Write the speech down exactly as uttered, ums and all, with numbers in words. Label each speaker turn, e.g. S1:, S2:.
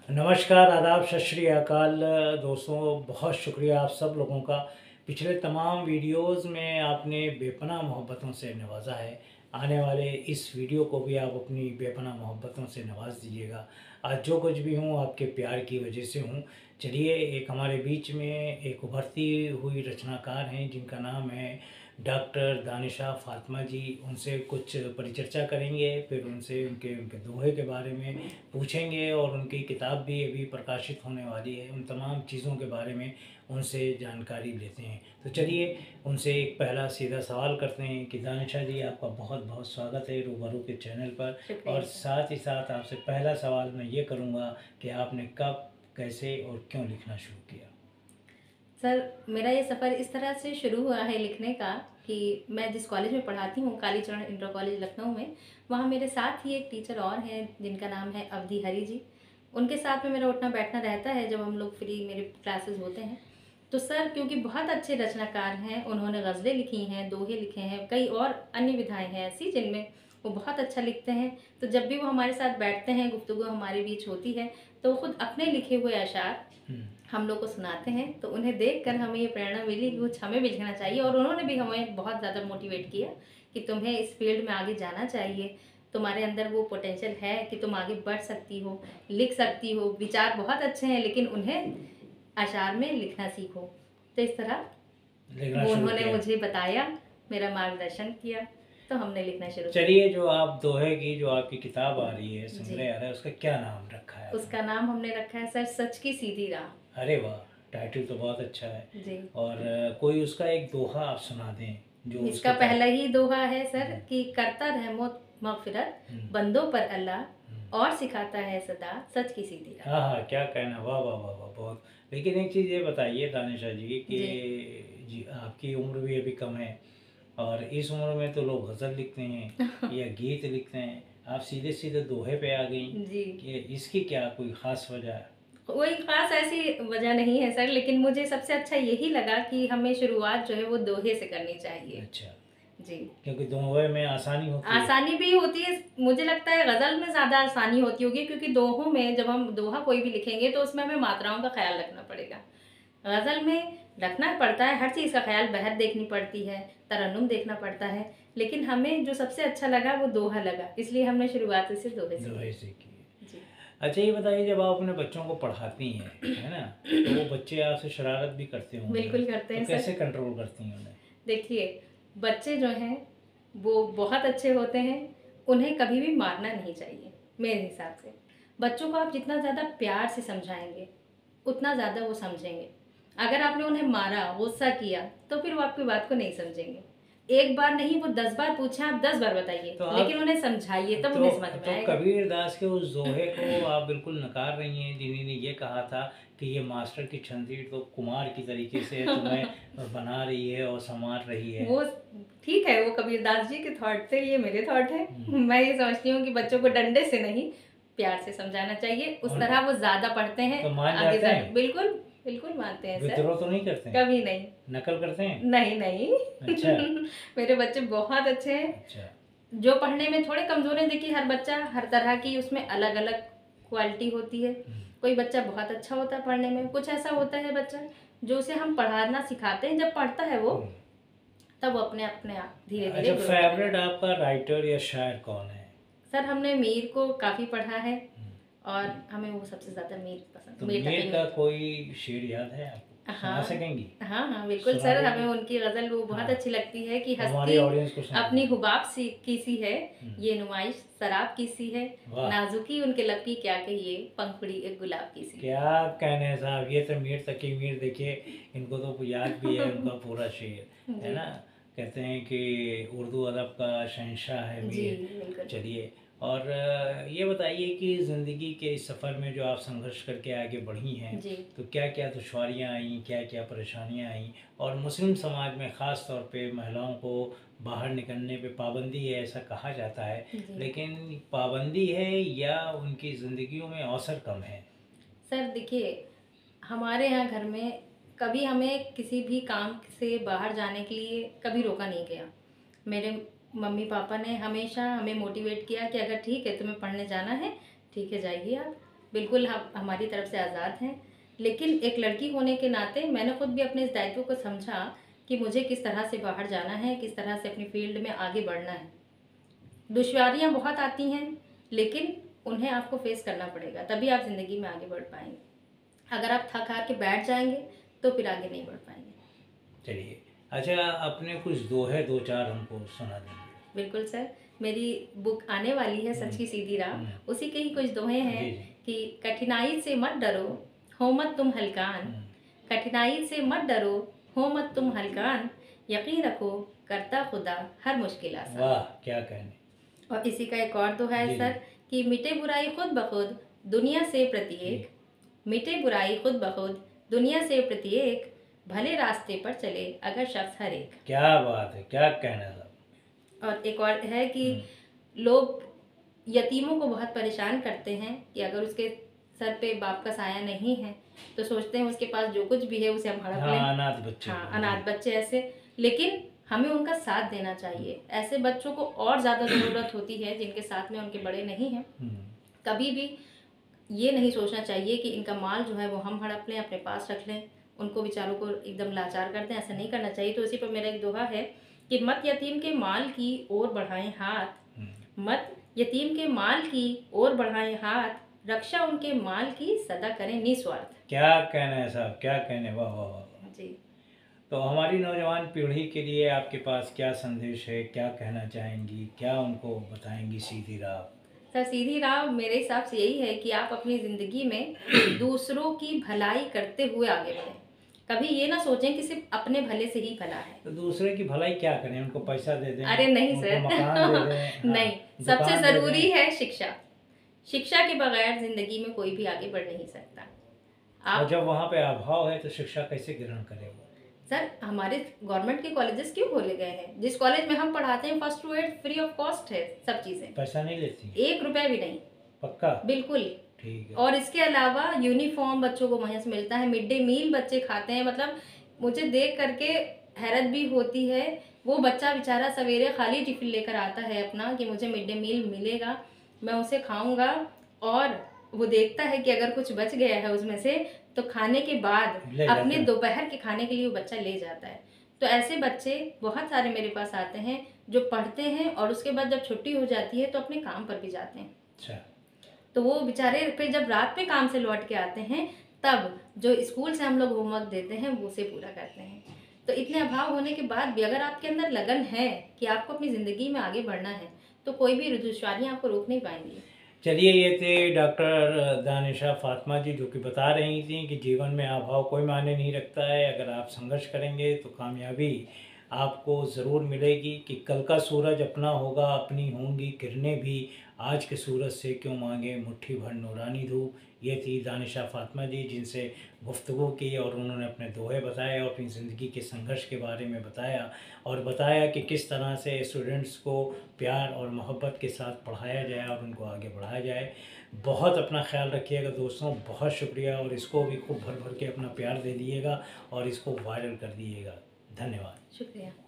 S1: नमस्कार, आदाब, सत श्री अकाल दोस्तों। बहुत शुक्रिया आप सब लोगों का। पिछले तमाम वीडियोस में आपने बेपनाह मोहब्बतों से नवाजा है। आने वाले इस वीडियो को भी आप अपनी बेपनाह मोहब्बतों से नवाज दीजिएगा। आज जो कुछ भी हूँ आपके प्यार की वजह से हूँ। चलिए, एक हमारे बीच में एक उभरती हुई रचनाकार हैं जिनका नाम है डॉक्टर दानिशा फातिमा जी। उनसे कुछ परिचर्चा करेंगे, फिर उनसे उनके उनके दोहे के बारे में पूछेंगे और उनकी किताब भी अभी प्रकाशित होने वाली है। उन तमाम चीज़ों के बारे में उनसे जानकारी लेते हैं। तो चलिए, उनसे एक पहला सीधा सवाल करते हैं कि दानिशा जी, आपका बहुत बहुत स्वागत है रूबरू के चैनल पर। और साथ ही साथ आपसे पहला सवाल मैं ये करूँगा कि आपने कब, कैसे और क्यों लिखना शुरू किया?
S2: सर, मेरा ये सफ़र इस तरह से शुरू हुआ है लिखने का कि मैं जिस कॉलेज में पढ़ाती हूँ, कालीचरण इंटर कॉलेज लखनऊ में, वहाँ मेरे साथ ही एक टीचर और हैं जिनका नाम है अवधि हरी जी। उनके साथ में मेरा उठना बैठना रहता है जब हम लोग फ्री मेरे क्लासेस होते हैं। तो सर, क्योंकि बहुत अच्छे रचनाकार हैं, उन्होंने गज़लें लिखी हैं, दोहे लिखे हैं, कई और अन्य विधाएँ हैं ऐसी जिनमें वो बहुत अच्छा लिखते हैं। तो जब भी वो हमारे साथ बैठते हैं, गुफ्तगू हमारे बीच होती है, तो वो खुद अपने लिखे हुए अशार हम लोग को सुनाते हैं। तो उन्हें देखकर हमें ये प्रेरणा मिली कि कुछ हमें भी लिखना चाहिए, और उन्होंने भी हमें बहुत ज़्यादा मोटिवेट किया कि तुम्हें इस फील्ड में आगे जाना चाहिए, तुम्हारे अंदर वो पोटेंशियल है कि तुम आगे बढ़ सकती हो, लिख सकती हो, विचार बहुत अच्छे हैं, लेकिन उन्हें अशार में लिखना सीखो। तो इस तरह वो उन्होंने मुझे बताया, मेरा मार्गदर्शन किया, तो हमने लिखना शुरू किया।
S1: चलिए, जो आप दोहे की जो आपकी किताब आ रही है, संग्रह आ रहा है, उसका क्या नाम रखा है?
S2: उसका नाम हमने रखा है सर, सच की सीधी राह।
S1: अरे वाह, टाइटल तो बहुत अच्छा है
S2: जी।
S1: और कोई उसका एक दोहा आप सुना दें जो
S2: इसका पहला ही दोहा है सर
S1: हम्म।
S2: कि करता रहमत मगफिरत
S1: हम्म।
S2: बंदों पर अल्लाह, और सिखाता है सदा सच की सीधी राह।
S1: हाँ हाँ, क्या कहना, वाह वाह वाह वाह, बहुत। लेकिन एक चीज़ ये बताइए दानिशा जी कि जी आपकी उम्र भी अभी कम है और इस उम्र में तो लोग गज़ल लिखते हैं या गीत लिखते हैं, आप सीधे सीधे दोहे पे आ गई
S2: जी।
S1: कि इसकी क्या कोई ख़ास वजह है?
S2: कोई खास ऐसी वजह नहीं है सर, लेकिन मुझे सबसे अच्छा यही लगा कि हमें शुरुआत जो है वो दोहे से करनी चाहिए।
S1: अच्छा
S2: जी,
S1: क्योंकि दोहे में आसानी होती है।
S2: आसानी भी होती है, मुझे लगता है गज़ल में ज़्यादा आसानी होती होगी, क्योंकि दोहों में जब हम दोहा कोई भी लिखेंगे तो उसमें हमें मात्राओं का ख्याल रखना पड़ेगा। गज़ल में रखना पड़ता है हर चीज़ का ख्याल, बहर देखनी पड़ती है, तरन्नुम देखना पड़ता है, लेकिन हमें जो सबसे अच्छा लगा वो दोहा लगा, इसलिए हमने शुरुआत से दोहे से
S1: दोहे
S2: की।
S1: से की।
S2: जी।
S1: अच्छा, ये बताइए, जब आप अपने बच्चों को पढ़ाती हैं, है ना, तो वो बच्चे आपसे शरारत भी करते होंगे।
S2: बिल्कुल करते हैं
S1: तो
S2: सर।
S1: कैसे कंट्रोल करती हैं उन्हें?
S2: देखिए, बच्चे जो हैं वो बहुत अच्छे होते हैं, उन्हें कभी भी मारना नहीं चाहिए मेरे हिसाब से। बच्चों को आप जितना ज़्यादा प्यार से समझाएंगे उतना ज़्यादा वो समझेंगे। अगर आपने उन्हें मारा, गुस्सा किया, तो फिर वो आपकी बात को नहीं समझेंगे। एक बार नहीं, वो दस बार पूछें, आप दस बार बताइए,
S1: तो आप
S2: लेकिन उन्हें समझाइए, तब
S1: तो,
S2: उन्हें समझ में
S1: तो
S2: आएगा।
S1: कबीर दास के उस दोहे को आप बिल्कुल नकार रही हैं जिन्होंने ये कहा था कि ये मास्टर की छंदी तो कुमार की तरीके से तुम्हें बना रही है और संवार रही है।
S2: वो ठीक है, वो कबीरदास जी के थॉट थे, ये मेरे थॉट है। मैं ये समझती हूँ कि बच्चों को डंडे से नहीं, प्यार से समझाना चाहिए, उस तरह वो ज्यादा पढ़ते हैं।
S1: तो मान
S2: आगे
S1: जाते हैं?
S2: बिल्कुल बिल्कुल मानते हैं सर।
S1: विद्रोह तो नहीं करते हैं?
S2: कभी नहीं।
S1: नकल करते हैं?
S2: नहीं नहीं।
S1: अच्छा।
S2: मेरे बच्चे बहुत अच्छे हैं।
S1: अच्छा।
S2: जो पढ़ने में थोड़े कमजोर हैं, देखिए हर बच्चा हर तरह की उसमें अलग अलग क्वालिटी होती है। कोई बच्चा बहुत अच्छा होता है पढ़ने में, कुछ ऐसा होता है बच्चा जो उसे हम पढ़ाना सिखाते हैं, जब पढ़ता है वो तब वो अपने अपने आप धीरे धीरे।
S1: अच्छा, फेवरेट आपका राइटर या शायर कौन है?
S2: सर, हमने मीर को काफी पढ़ा है और हमें वो सबसे ज्यादा मीर पसंद।
S1: तो मीर का कोई शेर याद है आपको?
S2: हाँ
S1: सुना सकेंगी?
S2: हाँ हाँ बिल्कुल सर, हमें उनकी गजल वो बहुत
S1: हाँ।
S2: अच्छी लगती है कि
S1: हमारी ऑडियंस को
S2: हस्ती अपनी हुबाब सी की सी है, ये
S1: हम्म।
S2: नुमाइश शराब की सी है, नाजुकी उनके लब की क्या कहिए, पंखुड़ी एक गुलाब की सी।
S1: क्या कहने हैं साहब, ये तो मीर तकी मीर, देखिए इनको तो याद भी है उनका पूरा शेर, है ना। कहते हैं कि उर्दू अदब का शहंशाह है मीर। चलिए, और ये बताइए कि ज़िंदगी के इस सफ़र में जो आप संघर्ष करके आगे बढ़ी हैं, तो क्या क्या दुश्वारियाँ आई, क्या क्या परेशानियाँ आई, और मुस्लिम समाज में ख़ास तौर पे महिलाओं को बाहर निकलने पे पाबंदी है ऐसा कहा जाता है, लेकिन पाबंदी है या उनकी ज़िंदगियों में अवसर कम है?
S2: सर देखिए, हमारे यहाँ घर में कभी हमें किसी भी काम से बाहर जाने के लिए कभी रोका नहीं गया। मेरे मम्मी पापा ने हमेशा हमें मोटिवेट किया कि अगर ठीक है तुम्हें पढ़ने जाना है, ठीक है जाइए आप, बिल्कुल हम हमारी तरफ से आज़ाद हैं, लेकिन एक लड़की होने के नाते मैंने खुद भी अपने इस दायित्व को समझा कि मुझे किस तरह से बाहर जाना है, किस तरह से अपनी फील्ड में आगे बढ़ना है। दुश्वारियाँ बहुत आती हैं, लेकिन उन्हें आपको फेस करना पड़ेगा, तभी आप ज़िंदगी में आगे बढ़ पाएंगे। अगर आप थक हार के बैठ जाएंगे तो फिर आगे नहीं बढ़ पाएंगे।
S1: चलिए, अच्छा अपने कुछ दोहे दो चार हमको सुना देंगे?
S2: बिल्कुल सर, मेरी बुक आने वाली है सच की सीधी राह, उसी के ही कुछ दोहे हैं कि कठिनाई से मत डरो, हो मत तुम हलकान, कठिनाई से मत डरो, हो मत तुम हलकान, यकीन रखो करता खुदा हर मुश्किल आसान।
S1: वाह, क्या कहने।
S2: और इसी का एक और दोहा है सर कि मिटे बुराई खुद बखुद दुनिया से प्रत्येक, मिटे बुराई खुद बखुद दुनिया से प्रत्येक, भले रास्ते पर चले अगर शख्स हर एक।
S1: क्या बात है, क्या कहना था।
S2: और एक और है कि लोग यतीमों को बहुत परेशान करते हैं कि अगर उसके सर पे बाप का साया नहीं है तो सोचते हैं उसके पास जो कुछ भी है उसे हम हड़प लें।
S1: हाँ, अनाथ बच्चे।
S2: हाँ, अनाथ बच्चे ऐसे, लेकिन हमें उनका साथ देना चाहिए। ऐसे बच्चों को और ज़्यादा ज़रूरत होती है जिनके साथ में उनके बड़े नहीं हैं। कभी भी ये नहीं सोचना चाहिए कि इनका माल जो है वो हम हड़प लें, अपने पास रख लें, उनको बेचारों को एकदम लाचार कर दें, ऐसा नहीं करना चाहिए। तो इसी पर मेरा एक दोहा है कि मत यतीम के माल की ओर बढ़ाएं हाथ, मत यतीम के माल की ओर बढ़ाएं हाथ, रक्षा उनके माल की सदा करें निस्वार्थ।
S1: क्या कहना है साहब, क्या कहने। वाह वाह वाह
S2: जी।
S1: तो हमारी नौजवान पीढ़ी के लिए आपके पास क्या संदेश है, क्या कहना चाहेंगी, क्या उनको बताएंगी सीधी राह?
S2: सर, सीधी राह मेरे हिसाब से यही है कि आप अपनी ज़िंदगी में दूसरों की भलाई करते हुए आगे बढ़ें। कभी ये ना सोचें कि सिर्फ अपने भले से ही भला है।
S1: तो दूसरे की भलाई क्या करें, उनको पैसा दे दें?
S2: अरे नहीं सर,
S1: मकान दे दें? हाँ,
S2: नहीं, सबसे ज़रूरी है शिक्षा। शिक्षा के बगैर ज़िंदगी में कोई भी आगे बढ़ नहीं सकता।
S1: आप और जब वहाँ पे अभाव है तो शिक्षा कैसे ग्रहण करेगा?
S2: सर, हमारे गवर्नमेंट के कॉलेजेस क्यों खोले गए हैं? जिस कॉलेज में हम पढ़ाते हैं first to eight free of cost है सब चीज़ें।
S1: पैसा नहीं लेती?
S2: एक रुपया भी नहीं।
S1: पक्का?
S2: बिल्कुल।
S1: ठीक है।
S2: और इसके अलावा यूनिफॉर्म बच्चों को वहीं से मिलता है, मिड डे मील बच्चे खाते हैं। मतलब मुझे देख करके हैरत भी होती है, वो बच्चा बेचारा सवेरे खाली टिफिन लेकर आता है अपना कि मुझे मिड डे मील मिलेगा, मैं उसे खाऊंगा, और वो देखता है कि अगर कुछ बच गया है उसमें से तो खाने के बाद अपने दोपहर के खाने के लिए वो बच्चा ले जाता है। तो ऐसे बच्चे बहुत सारे मेरे पास आते हैं जो पढ़ते हैं और उसके बाद जब छुट्टी हो जाती है तो अपने काम पर भी जाते हैं।
S1: अच्छा।
S2: तो वो बेचारे फिर जब रात में काम से लौट के आते हैं तब जो स्कूल से हम लोग होमवर्क देते हैं वो उसे पूरा करते हैं। तो इतने अभाव होने के बाद भी अगर आपके अंदर लगन है कि आपको अपनी ज़िंदगी में आगे बढ़ना है तो कोई भी दुश्वारियाँ आपको रोक नहीं पाएंगी।
S1: चलिए, ये थे डॉक्टर दानिशा फातिमा जी जो कि बता रही थी कि जीवन में अभाव कोई मायने नहीं रखता है। अगर आप संघर्ष करेंगे तो कामयाबी आपको ज़रूर मिलेगी। कि कल का सूरज अपना होगा, अपनी होंगी किरणें भी, आज के सूरज से क्यों मांगे मुट्ठी भर नूरानी धूप। ये थी दानिशा फातिमा जी जिनसे गुफ्तगू की और उन्होंने अपने दोहे बताए और अपनी ज़िंदगी के संघर्ष के बारे में बताया और बताया कि किस तरह से स्टूडेंट्स को प्यार और मोहब्बत के साथ पढ़ाया जाए और उनको आगे बढ़ाया जाए। बहुत अपना ख्याल रखिएगा दोस्तों, बहुत शुक्रिया। और इसको भी खूब भर भर के अपना प्यार दे दिएगा और इसको वायरल कर दिएगा। धन्यवाद।
S2: शुक्रिया।